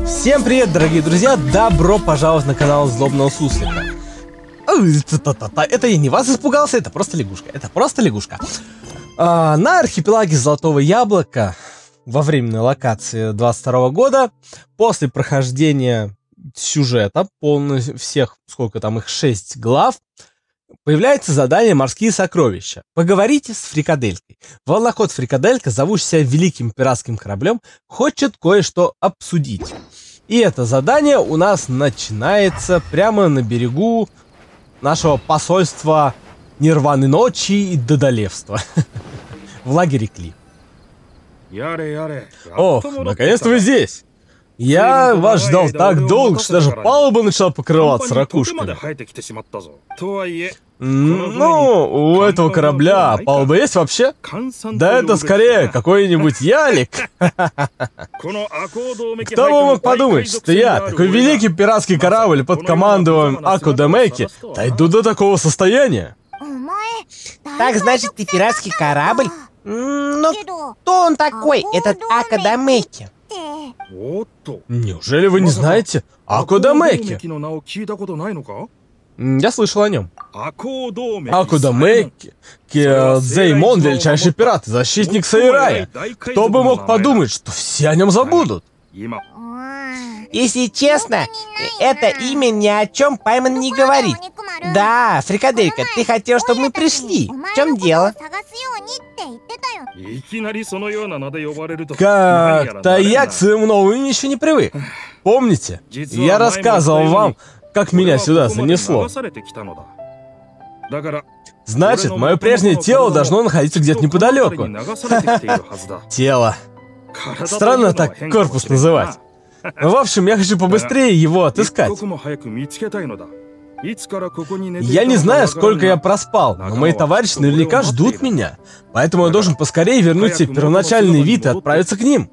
Всем привет, дорогие друзья! Добро пожаловать на канал Злобного Суслика. Это я не вас испугался, это просто лягушка. Это просто лягушка. На архипелаге Золотого Яблока во временной локации 22 года, после прохождения сюжета, полностью всех, сколько там их, 6 глав, появляется задание «Морские сокровища». Поговорите с Фрикаделькой. Волноход Фрикаделька, зовущийся великим пиратским кораблем, хочет кое-что обсудить. И это задание у нас начинается прямо на берегу нашего посольства Нирваны Ночи и Додолевства. В лагере Кли. Ох, наконец-то вы здесь! Я вас ждал так долго, что даже палуба начала покрываться ракушками. Ну, у этого корабля палуба есть вообще? Да это скорее какой-нибудь ялик. Кто бы мог подумать, что я, такой великий пиратский корабль под командованием Акудамеки, дойду до такого состояния? Так, значит, ты пиратский корабль? Ну, кто он такой, этот Акудамеки? Неужели вы не знаете Акудамеки? Я слышал о нем. Акудамеки, Зеймон, величайший пират, защитник Сайрая. Кто бы мог подумать, что все о нем забудут? Если честно, это имя ни о чем Пайман не говорит. Да, Фрикаделька, ты хотел, чтобы мы пришли. В чем дело? Как-то я к своему новому имени еще не привык. Помните? Я рассказывал вам, как меня сюда занесло. Значит, мое прежнее тело должно находиться где-то неподалеку. Тело. Странно так корпус называть. В общем, я хочу побыстрее его отыскать. Я не знаю, сколько я проспал, но мои товарищи наверняка ждут меня. Поэтому я должен поскорее вернуть себе первоначальный вид и отправиться к ним.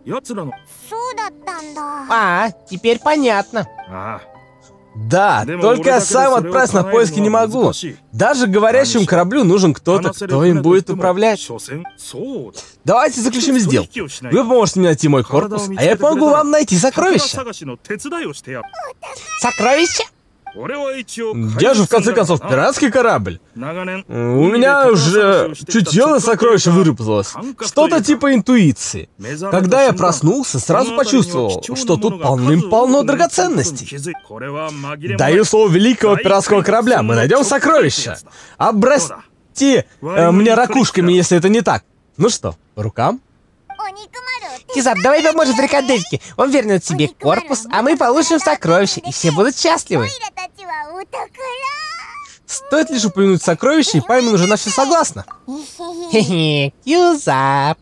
Теперь понятно. Да, только я сам отправиться на поиски не могу. Даже говорящему кораблю нужен кто-то, кто им будет управлять. Давайте заключим сделку. Вы поможете мне найти мой корпус, а я помогу вам найти сокровища. Сокровища? Я же, в конце концов, пиратский корабль. У меня уже чутье на сокровища выработалось. Что-то типа интуиции. Когда я проснулся, сразу почувствовал, что тут полным-полно драгоценностей. Даю слово великого пиратского корабля, мы найдем сокровища. Обрасти мне ракушками, если это не так. Ну что, по рукам? Кизап, давай поможем Фрикадельке. Он вернет себе корпус, а мы получим сокровища, и все будут счастливы. Стоит лишь упомянуть сокровища, и Пайман уже на все согласна. Хе-хе, Кизап.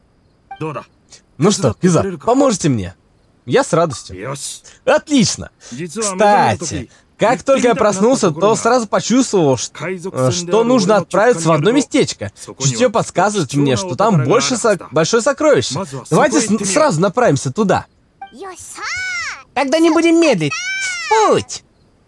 Ну что, Кизап, поможете мне? Я с радостью. Отлично. Кстати, как только я проснулся, то сразу почувствовал, что нужно отправиться в одно местечко. Чутье подсказывает мне, что там большое сокровище. Давайте сразу направимся туда. Тогда не будем медлить. В путь!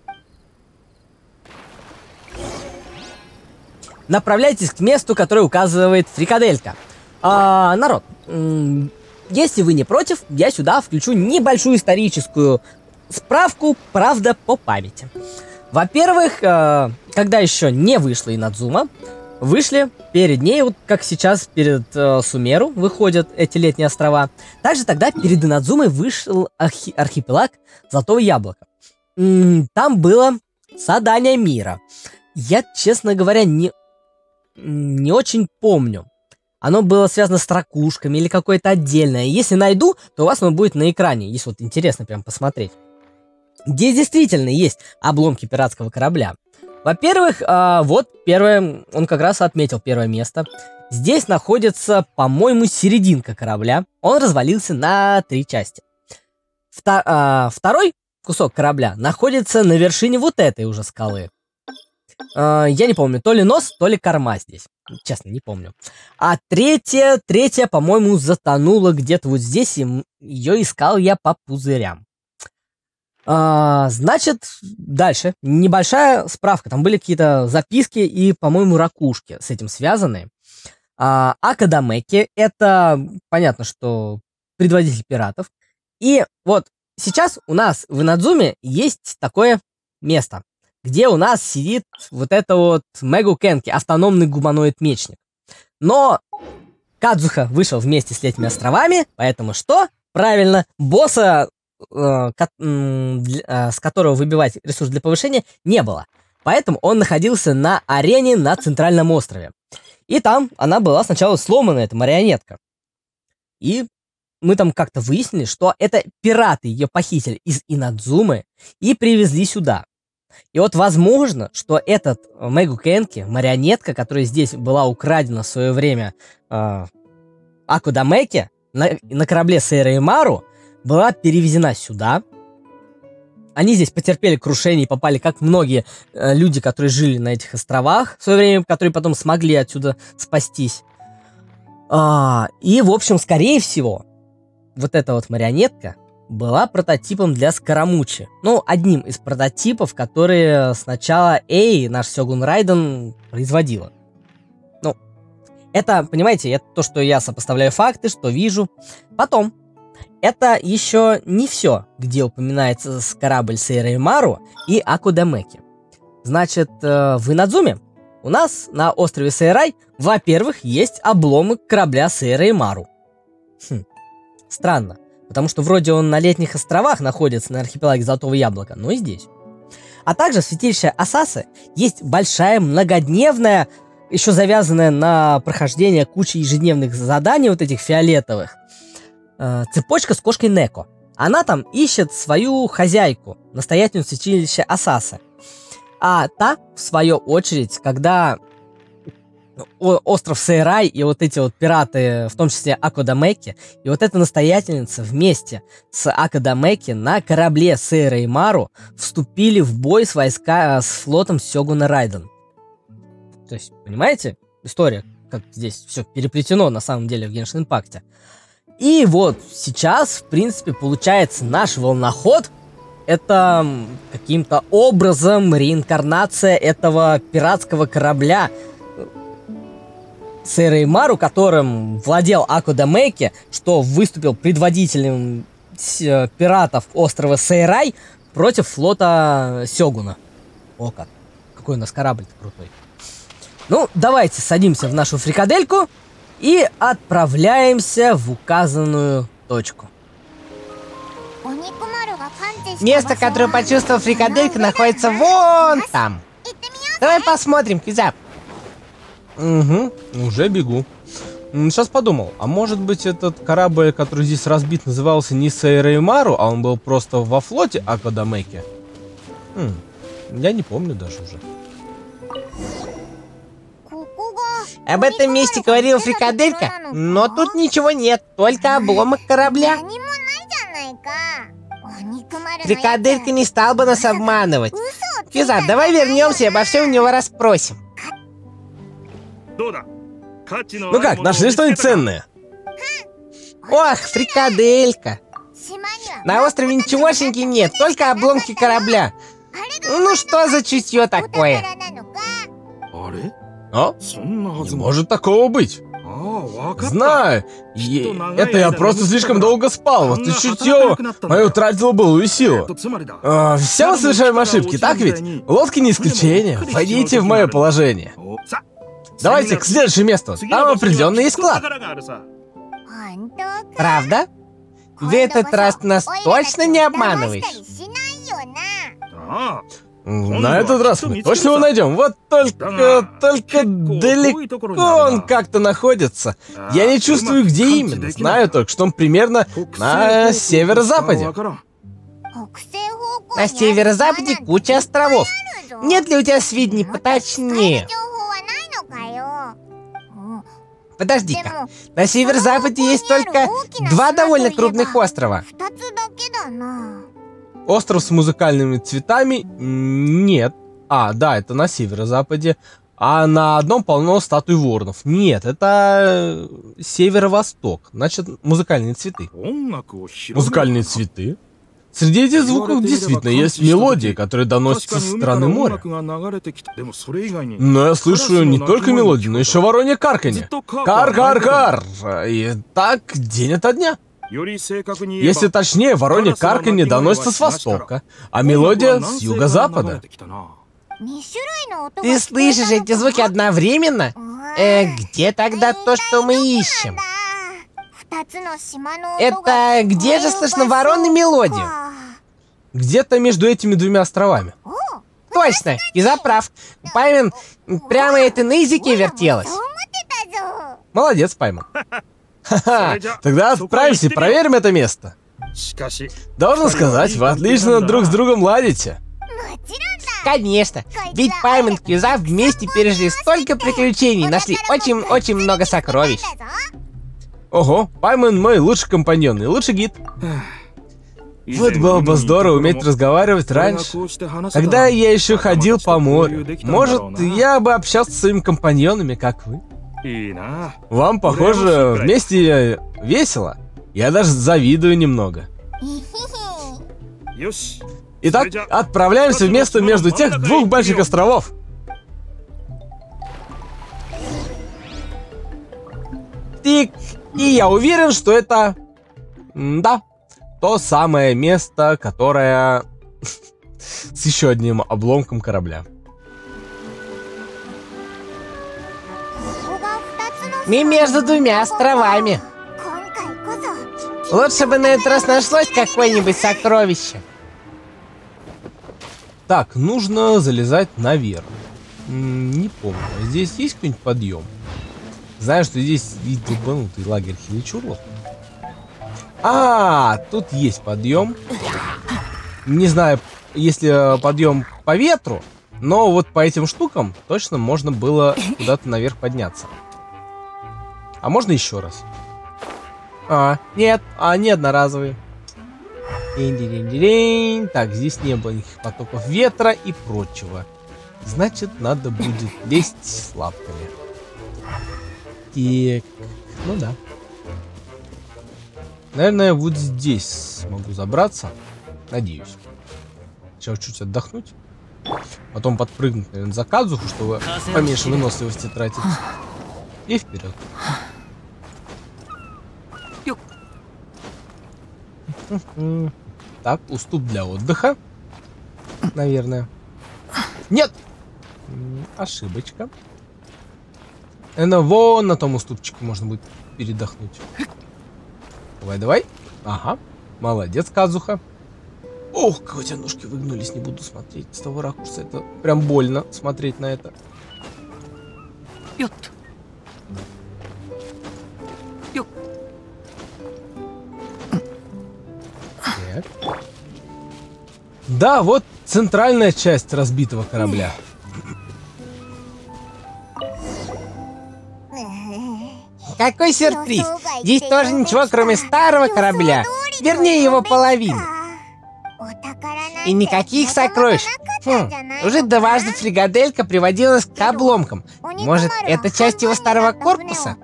Направляйтесь к месту, которое указывает Фрикаделька. Народ, если вы не против, я сюда включу небольшую историческую справку, правда, по памяти. Во-первых, когда еще не вышла Инадзума, вышли перед ней, вот как сейчас перед Сумеру выходят эти летние острова. Также тогда перед Инадзумой вышел архипелаг Золотого Яблока. Там было задание мира. Я, честно говоря, не очень помню. Оно было связано с ракушками или какое-то отдельное. Если найду, то у вас оно будет на экране, если вот интересно прям посмотреть. Здесь действительно есть обломки пиратского корабля. Во-первых, вот первое, он как раз отметил первое место. Здесь находится, по-моему, серединка корабля. Он развалился на 3 части. Второй кусок корабля находится на вершине вот этой уже скалы. Я не помню, то ли нос, то ли корма здесь. Честно, не помню. А третья, по-моему, затонула где-то вот здесь, и ее искал я по пузырям. Значит, дальше. Небольшая справка. Там были какие-то записки и, по-моему, ракушки с этим связаны. Акудамеки — это, понятно, что предводитель пиратов. И вот сейчас у нас в Инадзуме есть такое место, где у нас сидит вот это вот Мегу Кенки, автономный гуманоид-мечник. Но Кадзуха вышел вместе с Летними островами, поэтому что? Правильно, босса, с которого выбивать ресурс для повышения, не было. Поэтому он находился на арене на Центральном острове. И там она была сначала сломана, эта марионетка. И мы там как-то выяснили, что это пираты ее похитили из Инадзумы и привезли сюда. И вот возможно, что этот Мегу Кенки, марионетка, которая здесь была украдена в свое время Акудамеки на корабле Сейра Имару, была перевезена сюда. Они здесь потерпели крушение и попали, как многие люди, которые жили на этих островах в свое время, которые потом смогли отсюда спастись. И, в общем, скорее всего, вот эта вот марионетка была прототипом для Скоромучи. Ну, одним из прототипов, которые сначала наш Сёгун Райден, производила. Ну, это, понимаете, это то, что я сопоставляю факты, что вижу. Потом, это еще не все, где упоминается корабль Сейра Имару и Акудамеки. Значит, в Инадзуме у нас на острове Сейрай, во-первых, есть обломок корабля Сейра Имару. Странно, потому что вроде он на Летних островах находится, на архипелаге Золотого Яблока, но и здесь. А также в святилище Асасы есть большая многодневная, еще завязанная на прохождение кучи ежедневных заданий, вот этих фиолетовых, цепочка с кошкой Неко. Она там ищет свою хозяйку, настоятельницу святилища Асасы. А та, в свою очередь, когда остров Сейрай и вот эти вот пираты, в том числе Акудамеки, и вот эта настоятельница вместе с Акудамеки на корабле Сейра Имару вступили в бой с флотом Сёгуна Райден. То есть, понимаете, история, как здесь все переплетено на самом деле в Геншин Импакте. И вот сейчас, в принципе, получается, наш волноход — это каким-то образом реинкарнация этого пиратского корабля Сейра Имару, которым владел Акудамеки, что выступил предводителем пиратов острова Сейрай против флота Сёгуна. О как! Какой у нас корабль-то крутой. Ну, давайте садимся в нашу фрикадельку и отправляемся в указанную точку. Место, которое почувствовал фрикаделька, находится вон там. Давай посмотрим, Кизап. Угу, уже бегу. Сейчас подумал, а может быть этот корабль, который здесь разбит, назывался не Сейра Имару, а он был просто во флоте Акудамеки? Я не помню даже уже. Об этом месте говорил фрикаделька, но тут ничего нет, только обломок корабля. Фрикаделька не стал бы нас обманывать. Кизап, давай вернемся и обо всем у него расспросим. Ну как, нашли что-нибудь ценное? Ох, фрикаделька. На острове ничегошеньки нет, только обломки корабля. Ну что за чутье такое? А? Не может такого быть. Знаю. Это я просто слишком долго спал. Вот и чутье мое утратило былую силу. Все мы совершаем ошибки, так ведь? Лодки не исключение. Войдите в мое положение. Давайте к следующему месту. Там определенно есть клад. Правда? В этот раз нас точно не обманываешь? На этот раз мы точно его найдем. Вот только далеко он как-то находится. Я не чувствую, где именно. Знаю только, что он примерно на северо-западе. На северо-западе куча островов. Нет ли у тебя сведений поточнее? Подожди-ка, на северо-западе есть только 2 довольно крупных острова. Остров с музыкальными цветами? Нет. А, да, это на северо-западе. А на одном полно статуй воронов. Нет, это северо-восток. Значит, музыкальные цветы. Музыкальные цветы? Среди этих звуков действительно есть мелодии, которые доносятся со стороны моря. Но я слышу не только мелодии, но еще воронье карканье. Кар-кар-кар! И так день ото дня. Если точнее, воронье карканье доносится с востока, а мелодия с юго-запада. Ты слышишь эти звуки одновременно? Где тогда то, что мы ищем? Это где же слышно ворон и мелодию? Где-то между этими двумя островами. Точно, Киза прав. Пайман, прямо это на языке вертелось. Молодец, Пайман. Ха-ха, тогда отправимся и проверим это место. Должен сказать, вы отлично друг с другом ладите. Конечно, ведь Пайман и Киза вместе пережили столько приключений, нашли очень-очень много сокровищ. Ого, Пайман мой лучший компаньон и лучший гид. Вот было бы здорово уметь разговаривать раньше, когда я еще ходил по морю. Может, я бы общался с своими компаньонами, как вы. Вам, похоже, вместе весело. Я даже завидую немного. Итак, отправляемся в место между тех двух больших островов. И я уверен, что это... Да, то самое место, которое... с еще одним обломком корабля. Мы между двумя островами. Лучше бы на этот раз нашлось какое-нибудь сокровище. Так, нужно залезать наверх. Не помню. Здесь есть какой-нибудь подъем? Знаю, что здесь есть долбанутый лагерь хиличурлов. Тут есть подъем. Не знаю, если подъем по ветру, но вот по этим штукам точно можно было куда-то наверх подняться. А можно еще раз? Нет, они одноразовые. Так, здесь не было никаких потоков ветра и прочего. Значит, надо будет лезть с лапками. Так, ну да. Наверное, вот здесь смогу забраться. Надеюсь. Сейчас чуть отдохнуть. Потом подпрыгнуть, наверное, за Кадзуху, чтобы поменьше выносливости тратить. И вперед. Так, уступ для отдыха. Наверное. Нет! Ошибочка. Вон на том уступчике можно будет передохнуть. Давай, давай. Ага. Молодец, Кадзуха. Ох, как у тебя ножки выгнулись. Не буду смотреть с того ракурса. Это прям больно смотреть на это. Так. Да, вот центральная часть разбитого корабля. Какой сюрприз! Здесь тоже ничего, кроме старого корабля. Вернее, его половины. И никаких сокровищ. Уже дважды фрикаделька приводилась к обломкам. Может, это часть его старого корпуса?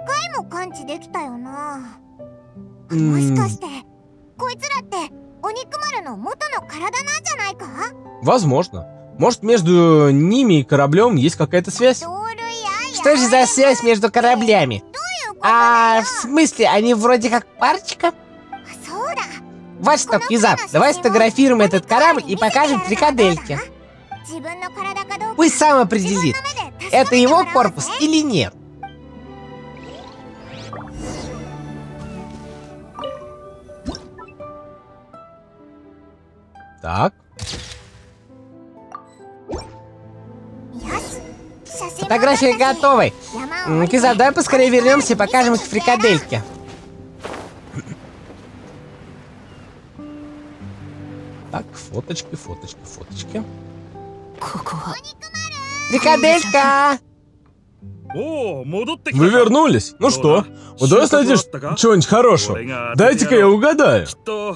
Возможно. Может, между ними и кораблем есть какая-то связь? Что же за связь между кораблями? В смысле, они вроде как парочка? Вот что, Киза, давай сфотографируем этот корабль и покажем фрикадельке. Пусть сам определит, это его корпус или нет. Так. Фотография готовы. Киза, давай поскорее вернемся и покажем их фрикадельке. Так, фоточки, фоточки, фоточки. Фрикаделька! Вы вернулись? Ну что, удалось найти что-нибудь хорошего? Дайте-ка я угадаю.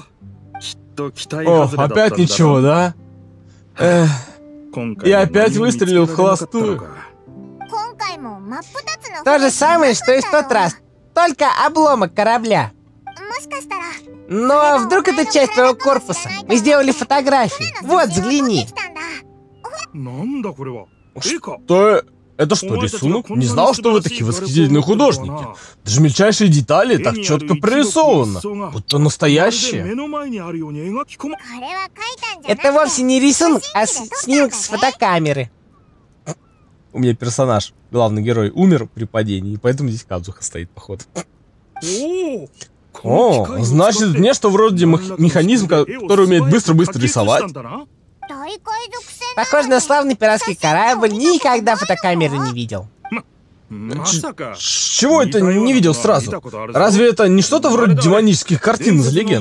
О, опять ничего, да? И опять выстрелил в холостую. То же самое, что и в тот раз. Только обломок корабля. Но вдруг это часть твоего корпуса? Мы сделали фотографии. Вот, взгляни. Что? Это что, рисунок? Не знал, что вы такие восхитительные художники. Даже мельчайшие детали так четко прорисованы, будто настоящие. Это вовсе не рисунок, а снимок с фотокамеры. У меня персонаж, главный герой, умер при падении, и поэтому здесь Кадзуха стоит, походу. О, значит, нечто вроде механизм, который умеет быстро-быстро рисовать. Похоже на славный пиратский корабль, никогда фотокамеры не видел. Чего это не видел сразу? Разве это не что-то вроде демонических картин из легенд?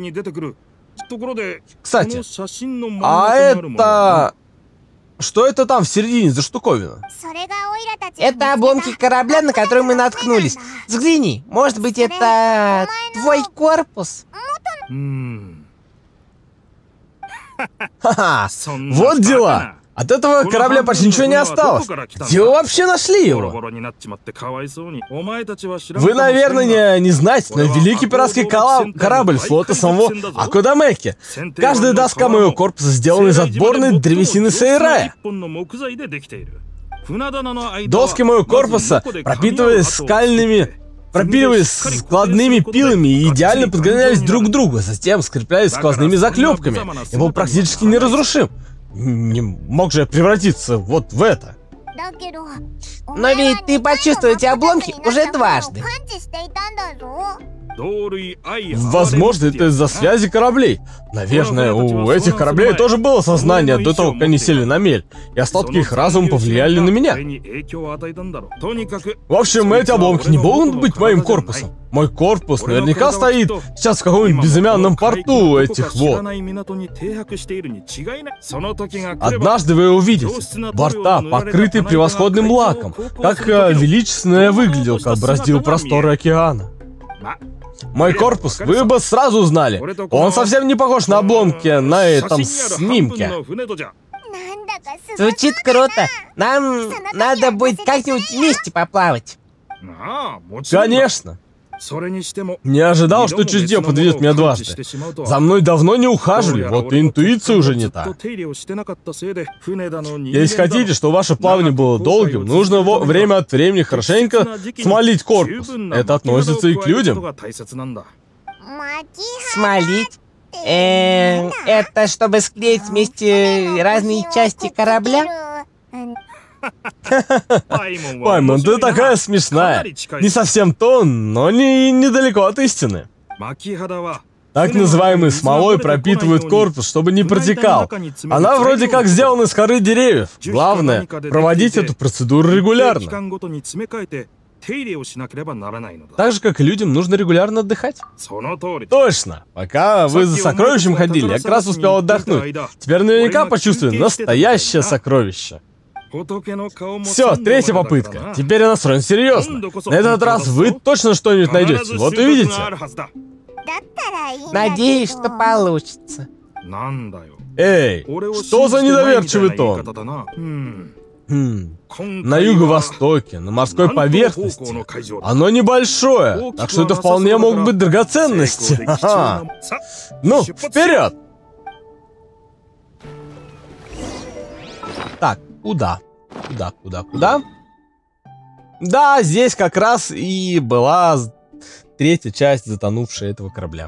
Кстати, а это... Что это там в середине за штуковина? Это обломки корабля, на который мы наткнулись. Взгляни, может быть, это твой корпус? Ха-ха, вот дела! От этого корабля почти ничего не осталось. Где вы вообще нашли его? Вы, наверное, не знаете, но великий пиратский корабль флота самого Акудамеки. Каждая доска моего корпуса сделана из отборной древесины Сейрая. Доски моего корпуса пропитывались складными пилами и идеально подгонялись друг к другу, затем скреплялись сквозными заклепками. Я был практически неразрушим. Не мог же я превратиться вот в это. Но ведь ты почувствовал эти обломки уже дважды. Возможно, это из-за связи кораблей. Наверное, у этих кораблей тоже было сознание до того, как они сели на мель, и остатки их разума повлияли на меня. В общем, эти обломки не могут быть моим корпусом. Мой корпус наверняка стоит сейчас в каком-нибудь безымянном порту этих вод. Однажды вы увидите борта, покрытые превосходным лаком, как величественно я выглядел, как бороздил просторы океана. Мой корпус вы бы сразу узнали. Он совсем не похож на обломки на этом снимке. Звучит круто. Нам надо будет как-нибудь вместе поплавать. Конечно. Не ожидал, что чутье подведет меня дважды. За мной давно не ухаживали, вот и интуиция уже не та. Если хотите, чтобы ваше плавание было долгим, нужно время от времени хорошенько смолить корпус. Это относится и к людям. Смолить? Это чтобы склеить вместе разные части корабля? Паймон, ты такая смешная. Не совсем то, но недалеко от истины. Так называемой смолой пропитывают корпус, чтобы не протекал. Она вроде как сделана из коры деревьев. Главное, проводить эту процедуру регулярно. Так же, как и людям, нужно регулярно отдыхать. Точно. Пока вы за сокровищем ходили, я как раз успел отдохнуть. Теперь наверняка почувствую настоящее сокровище. Все, третья попытка. Теперь я настроен серьезно. На этот раз вы точно что-нибудь найдете. Вот увидите. Надеюсь, что получится. Эй, что за недоверчивый тон? На юго-востоке, на морской поверхности. Оно небольшое, так что это вполне могут быть драгоценности. Ха-ха. Ну, вперед! Так, куда? Куда? Да, здесь как раз и была третья часть затонувшей этого корабля.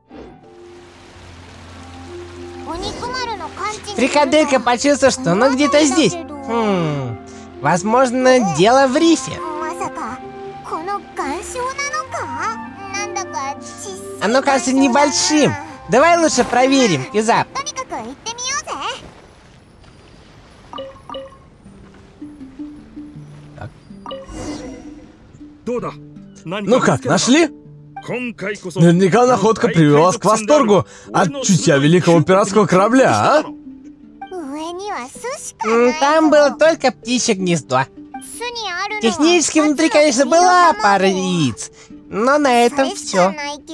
Фрикаделька почувствовал, что оно где-то здесь. Возможно, дело в рифе. Оно кажется небольшим. Давай лучше проверим, Кизап. Ну как, нашли? Наверняка находка привела вас к восторгу от чутья великого пиратского корабля, а? Там было только птичье гнездо. Технически внутри, конечно, была пара яиц, но на этом все.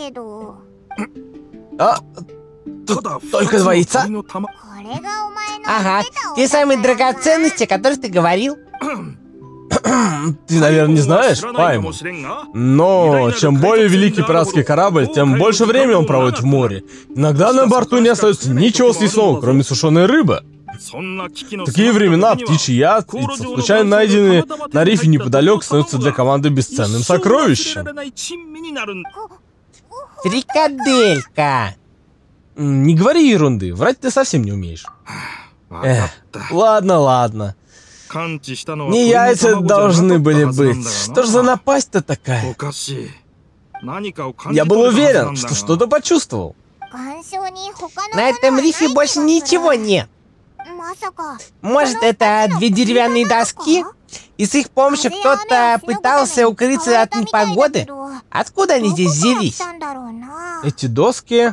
А? Тут только 2 яйца? Ага, те самые драгоценности, о которых ты говорил. Ты, наверное, не знаешь, Паймон. Но чем более великий пиратский корабль, тем больше времени он проводит в море. Иногда на борту не остается ничего съестного, кроме сушеной рыбы. Такие времена птичий яд, случайно найденные на рифе неподалеку, становятся для команды бесценным сокровищем. Фрикаделька. Не говори ерунды, врать ты совсем не умеешь. Ладно. Не яйца должны были быть. Что ж за напасть-то такая? Я был уверен, что что-то почувствовал. На этом рифе больше ничего нет. Может, это 2 деревянные доски? И с их помощью кто-то пытался укрыться от непогоды? Откуда они здесь взялись? Эти доски...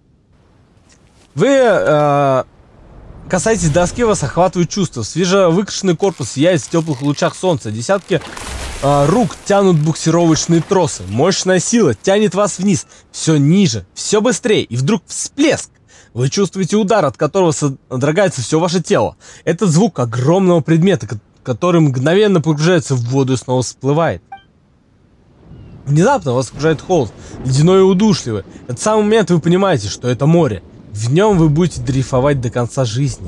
Вы касаетесь доски, вас охватывают чувства. Свежевыкрашенный корпус сияет в теплых лучах солнца. Десятки рук тянут буксировочные тросы. Мощная сила тянет вас вниз. Все ниже, все быстрее. И вдруг всплеск. Вы чувствуете удар, от которого содрогается все ваше тело. Этот звук огромного предмета, который мгновенно погружается в воду и снова всплывает. Внезапно вас окружает холод, ледяной и удушливый. В этот самый момент вы понимаете, что это море. В нем вы будете дрейфовать до конца жизни.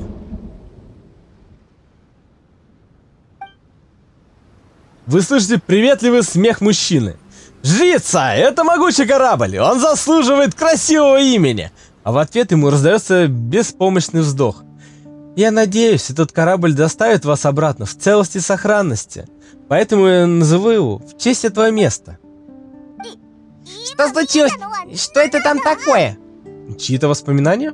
Вы слышите приветливый смех мужчины. «Жрица! Это могучий корабль! Он заслуживает красивого имени!» А в ответ ему раздается беспомощный вздох. «Я надеюсь, этот корабль доставит вас обратно в целости и сохранности. Поэтому я назову его в честь этого места». Что случилось? Что это там такое? Чьи-то воспоминания?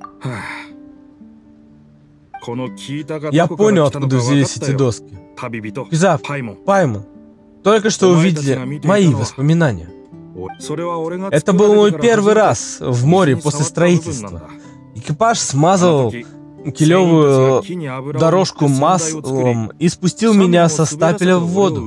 Я понял, откуда взялись эти доски. Кизап, Паймон, только что увидели мои воспоминания. Это был мой первый раз в море после строительства. Экипаж смазал килевую дорожку маслом и спустил меня со стапеля в воду.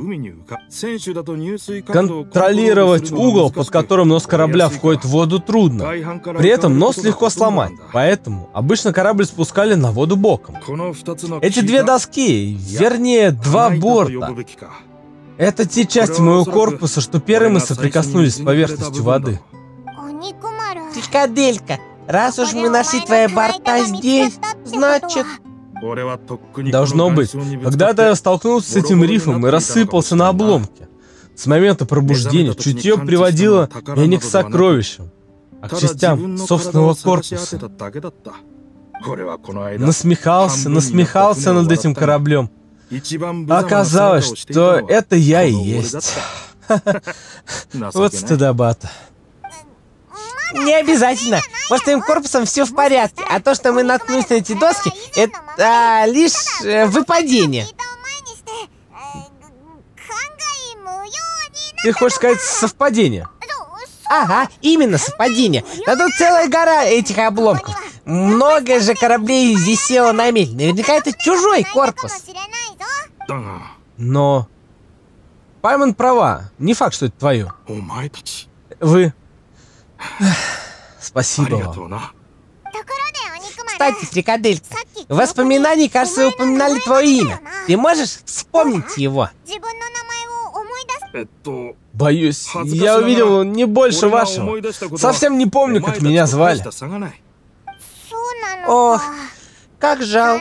Контролировать угол, под которым нос корабля входит в воду, трудно. При этом нос легко сломать, поэтому обычно корабль спускали на воду боком. Эти 2 доски, вернее 2 борта, это те части моего корпуса, что первыми соприкоснулись с поверхностью воды. Фрикаделька, раз уж мы нашли твои борта здесь, значит... Должно быть, когда-то я столкнулся с этим рифом и рассыпался на обломки. С момента пробуждения чутье приводило меня не к сокровищам, а к частям собственного корпуса. Насмехался над этим кораблем. Оказалось, что это я и есть. Вот стыдоба-то. Не обязательно. Может, с твоим корпусом все в порядке, а то, что мы наткнулись на эти доски, это лишь выпадение. Ты хочешь сказать совпадение? Ага, именно совпадение. Да тут целая гора этих обломков. Много же кораблей здесь село на мель. Наверняка это чужой корпус. Но... Паймон права. Не факт, что это твое. Вы... Спасибо вам. Кстати, Фрикаделька, в воспоминании, кажется, упоминали твое имя. Ты можешь вспомнить его? Боюсь, я увидел не больше вашего. Совсем не помню, как меня звали. Ох, как жалко.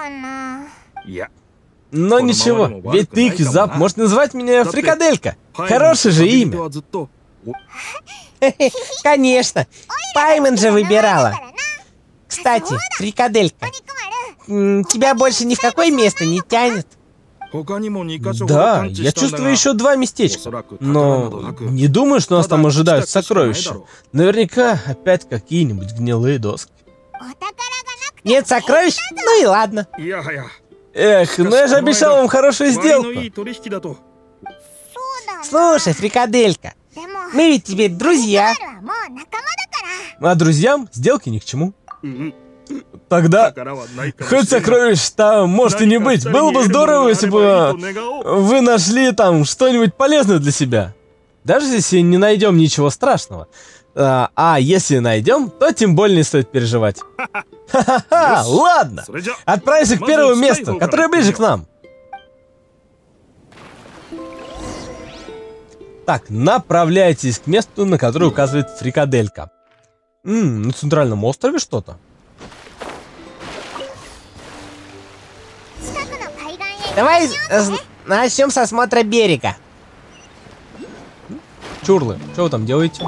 Но ничего, ведь ты, Кизап, можешь назвать меня Фрикаделька. Хорошее же имя. Конечно, Паймон же выбирала. Кстати, Фрикаделька, тебя больше ни в какое место не тянет? Да, я чувствую еще 2 местечка. Но не думаю, что нас там ожидают сокровища. Наверняка опять какие-нибудь гнилые доски. Нет сокровищ? Ну и ладно. Эх, ну я же обещал вам хорошую сделку. Слушай, Фрикаделька, мы ведь теперь друзья. А друзьям сделки ни к чему. Тогда, хоть сокровищ там может и не быть, было бы здорово, если бы вы нашли там что-нибудь полезное для себя. Даже если не найдем ничего страшного. А если найдем, то тем более не стоит переживать. Ха-ха-ха, ладно. Отправимся к первому месту, которое ближе к нам. Так, направляйтесь к месту, на которое указывает Фрикаделька. На центральном острове что-то. Давай начнем с осмотра берега. Чурлы, что вы там делаете?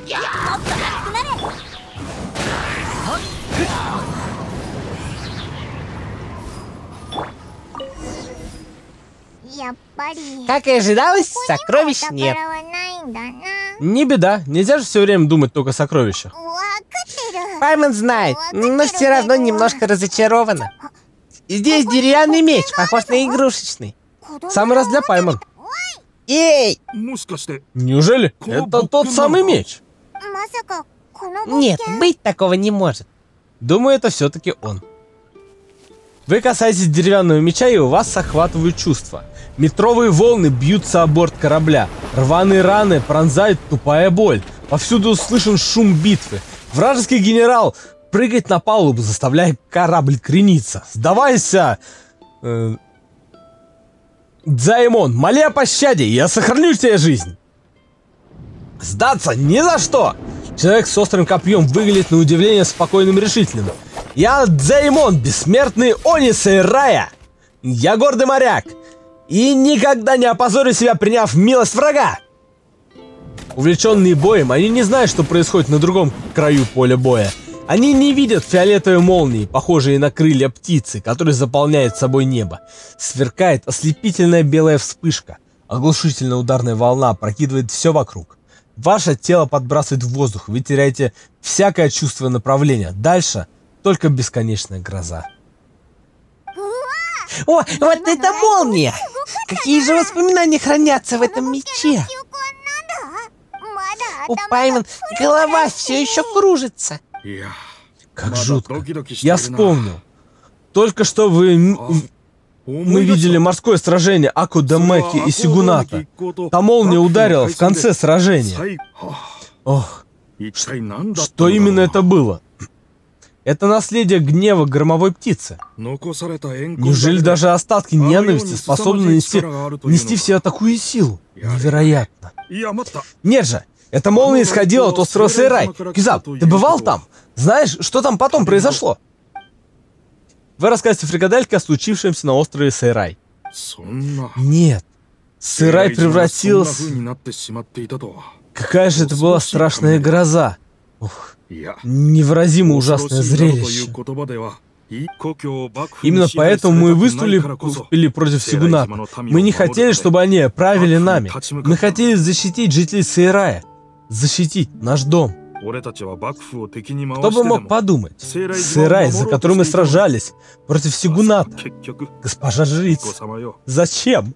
Как и ожидалось, сокровищ нет. Не беда, нельзя же все время думать только о сокровищах. Паймон знает, но все равно немножко разочарована. Здесь деревянный меч, похож на игрушечный. Самый раз для Паймон. Эй! Неужели? Это тот самый меч? Нет, быть такого не может. Думаю, это все-таки он. Вы касаетесь деревянного меча, и у вас охватывают чувства. Метровые волны бьются о борт корабля. Рваные раны пронзает тупая боль. Повсюду слышен шум битвы. Вражеский генерал прыгает на палубу, заставляя корабль крениться. Сдавайся! Дзаймон, моли о пощаде, я сохраню тебе жизнь. Сдаться ни за что! Человек с острым копьем выглядит на удивление спокойным и решительным. Я Дзаймон, бессмертный Они Сейрая. Я гордый моряк. И никогда не опозорю себя, приняв милость врага. Увлеченные боем, они не знают, что происходит на другом краю поля боя. Они не видят фиолетовой молнии, похожие на крылья птицы, которые заполняют собой небо. Сверкает ослепительная белая вспышка. Оглушительная ударная волна прокидывает все вокруг. Ваше тело подбрасывает в воздух, вы теряете всякое чувство направления. Дальше только бесконечная гроза. О, вот это молния! Какие же воспоминания хранятся в этом мече? У Паймон голова все еще кружится. Как жутко. Я вспомнил. Только что мы видели морское сражение Акудамеки и Сигуната. Та молния ударила в конце сражения. Ох, что именно это было? Это наследие гнева громовой птицы. Неужели даже остатки ненависти способны нести в себе такую силу? Невероятно. Нет же, эта молния исходила от острова Сейрай. Кизап, ты бывал там? Знаешь, что там потом произошло? Вы рассказываете Фрикадельке о случившемся на острове Сейрай. Нет. Сейрай превратился... Какая же это была страшная гроза. Ух. Невыразимо ужасное зрелище. Именно поэтому мы выступили против Сигуната. Мы не хотели, чтобы они правили нами. Мы хотели защитить жителей Сейрая. Защитить наш дом. Кто бы мог подумать? Сейрай, за который мы сражались, против Сигуната. Госпожа жрица. Зачем?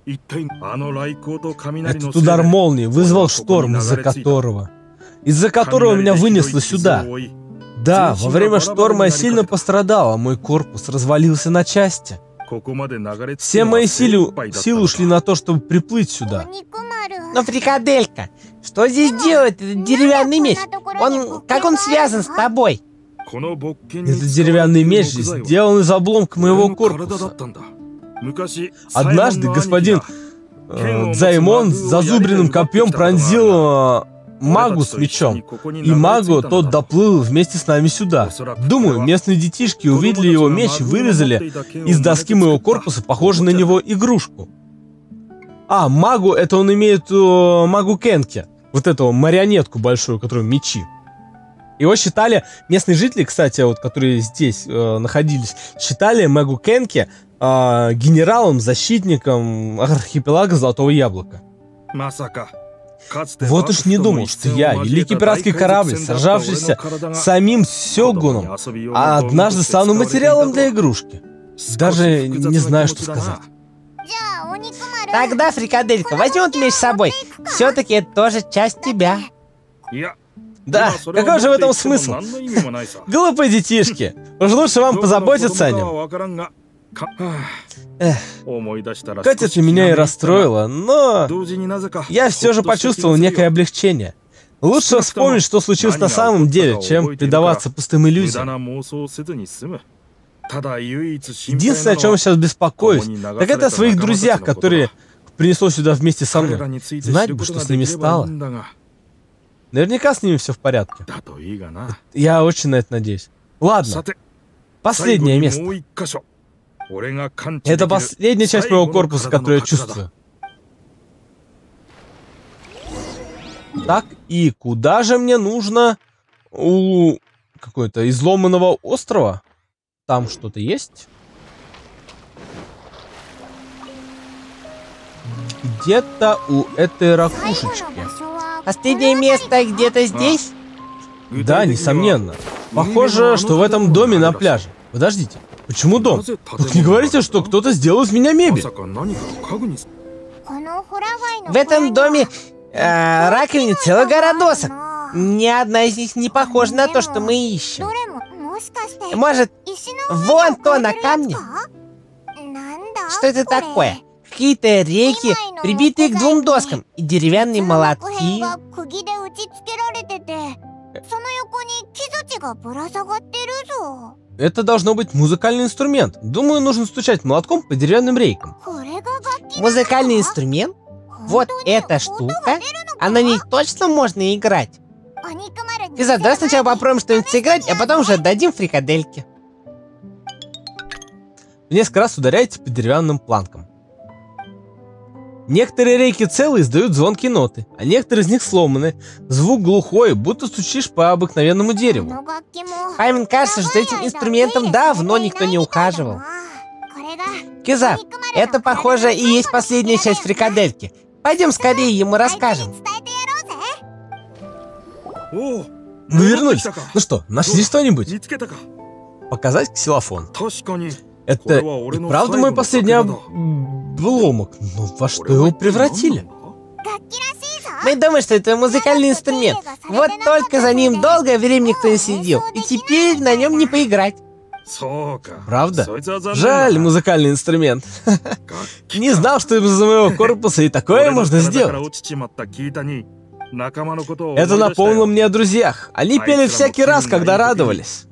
Этот удар молнии вызвал шторм, из-за которого меня вынесло сюда. Да, во время шторма я сильно пострадал, а мой корпус развалился на части. Все мои силы ушли на то, чтобы приплыть сюда. Но, Фрикаделька, что здесь делает этот деревянный меч? Как он связан с тобой? Этот деревянный меч сделан из обломков моего корпуса. Однажды господин Дзаймон с зазубренным копьем пронзил магу с мечом, и магу тот доплыл вместе с нами сюда. Думаю, местные детишки увидели его меч и вырезали из доски моего корпуса, похожую на него, игрушку. А, магу, это он имеет магу Кенки, вот эту марионетку большую, которую мечи. Его считали, местные жители, кстати, вот, которые здесь находились, считали магу Кенки генералом, защитником архипелага Золотого Яблока. Вот уж не думал, что я, великий пиратский корабль, сражавшийся с самим Сёгуном, а однажды стану материалом для игрушки. Даже не знаю, что сказать. Тогда, Фрикаделька, возьмем меч с собой. Все-таки это тоже часть тебя. Да, какой же в этом смысл? Глупые детишки. Уж лучше вам позаботиться о нем. Хоть это меня и расстроило, но я все же почувствовал некое облегчение. Лучше вспомнить, что случилось на самом деле, чем предаваться пустым иллюзиям. Единственное, о чем я сейчас беспокоюсь, так это о своих друзьях, которые принесло сюда вместе со мной. Знать бы, что с ними стало. Наверняка с ними все в порядке. Я очень на это надеюсь. Ладно. Последнее место. Это последняя часть моего корпуса, которую я чувствую. Так, и куда же мне нужно? У какой-то изломанного острова? Там что-то есть? Где-то у этой ракушечки. Последнее место где-то здесь? Да, несомненно. Похоже, что в этом доме на пляже. Подождите, почему дом? Только не говорите, что кто-то сделал из меня мебель. В этом доме раковине целая гора досок. Ни одна из них не похожа на то, что мы ищем. Может, вон то на камне? Что это такое? Какие-то рейки, прибитые к двум доскам, и деревянные молотки. Это должно быть музыкальный инструмент. Думаю, нужно стучать молотком по деревянным рейкам. Музыкальный инструмент? Вот эта штука? А на ней точно можно играть? Киза, давай сначала попробуем что-нибудь сыграть, а потом уже отдадим фрикадельке. Несколько раз ударяйте по деревянным планкам. Некоторые рейки целые издают звонкие ноты, а некоторые из них сломаны. Звук глухой, будто стучишь по обыкновенному дереву. Паймин, кажется, что этим инструментом давно никто не ухаживал. Киза, это, похоже, и есть последняя часть фрикадельки. Пойдем скорее ему расскажем. Вы вернулись. Ну что, нашли что-нибудь? Показать ксилофон. Это и правда мой последний обломок. Но во что его превратили? Мы думаем, что это музыкальный инструмент. Вот только за ним долгое время никто не следил. И теперь на нем не поиграть. Правда? Жаль, музыкальный инструмент. Не знал, что из-за моего корпуса и такое можно сделать. Это напомнило мне о друзьях. Они пели всякий раз, когда радовались.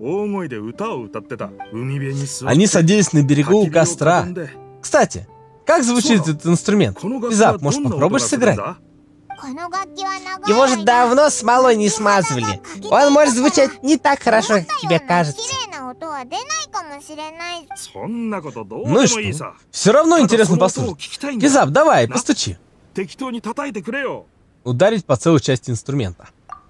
Они садились на берегу у костра. Кстати, как звучит этот инструмент? Изап, может, попробуешь сыграть? Его же давно смолой не смазывали. Он может звучать не так хорошо, как тебе кажется. Ну и что? Все равно интересно послушать. Изап, давай, постучи. Ударить по целой части инструмента.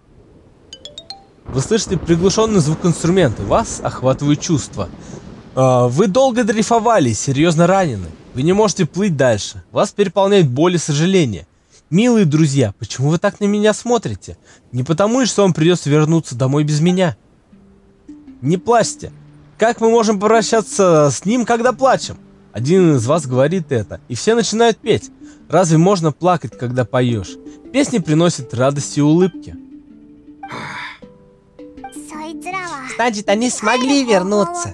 Вы слышите приглушенный звук инструмента, вас охватывают чувства. Вы долго дрейфовали, серьезно ранены. Вы не можете плыть дальше. Вас переполняет боль и сожаление. Милые друзья, почему вы так на меня смотрите? Не потому ли, что вам придется вернуться домой без меня? Не плачьте. Как мы можем попрощаться с ним, когда плачем? Один из вас говорит это, и все начинают петь. Разве можно плакать, когда поешь? Песни приносят радость и улыбки. Значит, они смогли вернуться.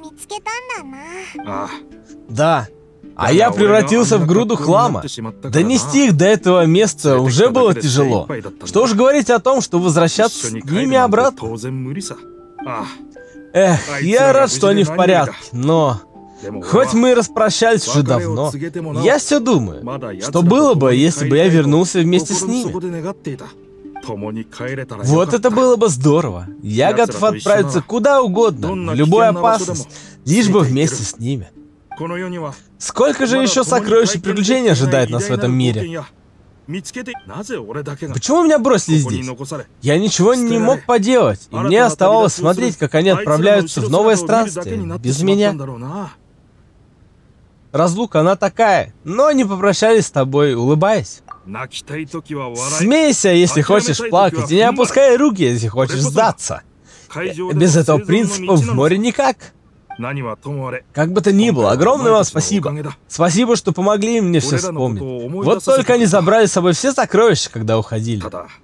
Да. А я превратился в груду хлама. Донести их до этого места уже было тяжело. Что уж говорить о том, что возвращаться с ними обратно. Эх, я рад, что они в порядке, но... Хоть мы и распрощались уже давно, я все думаю, что было бы, если бы я вернулся вместе с ними. Вот это было бы здорово. Я готов отправиться куда угодно, в любую опасность, лишь бы вместе с ними. Сколько же еще сокровищ и приключений ожидает нас в этом мире? Почему меня бросили здесь? Я ничего не мог поделать, и мне оставалось смотреть, как они отправляются в новое странствие, без меня. Разлука она такая, но они попрощались с тобой, улыбаясь. Смейся, если хочешь плакать, и не опускай руки, если хочешь сдаться. Без этого принципа в море никак. Как бы то ни было, огромное вам спасибо. Спасибо, что помогли мне все вспомнить. Вот только они забрали с собой все сокровища, когда уходили.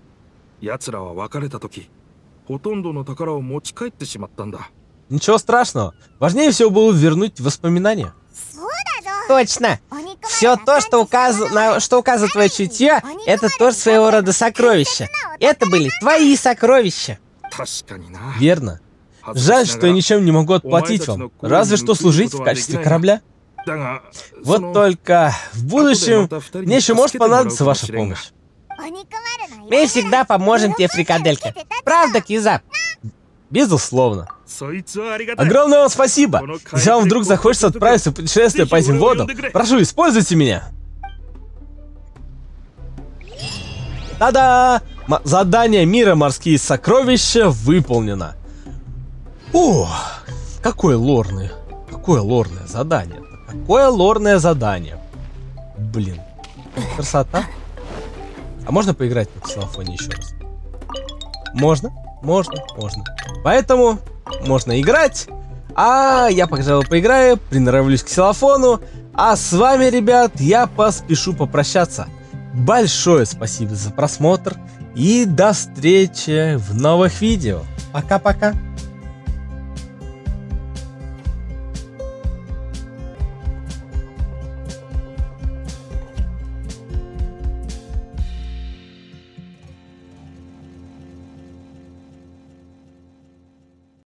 Ничего страшного. Важнее всего было вернуть воспоминания. Точно. Все то, что указывает твое чутье, это тоже своего рода сокровища. Это были твои сокровища. Верно. Жаль, что я ничем не могу отплатить вам. Разве что служить в качестве корабля. Вот только в будущем мне еще может понадобиться ваша помощь. Мы всегда поможем тебе, фрикаделька. Правда, Киза? Безусловно. Огромное вам спасибо! Если вам вдруг захочется отправиться в путешествие по этим водам, прошу, используйте меня. Та-да! Задание мира «Морские сокровища» выполнено. О, какое лорное задание. Какое лорное задание. Блин, красота. А можно поиграть на ксилофоне еще раз? Можно. Поэтому можно играть. А я, пожалуй, поиграю, приноровлюсь к ксилофону. А с вами, ребят, я поспешу попрощаться. Большое спасибо за просмотр. И до встречи в новых видео. Пока-пока.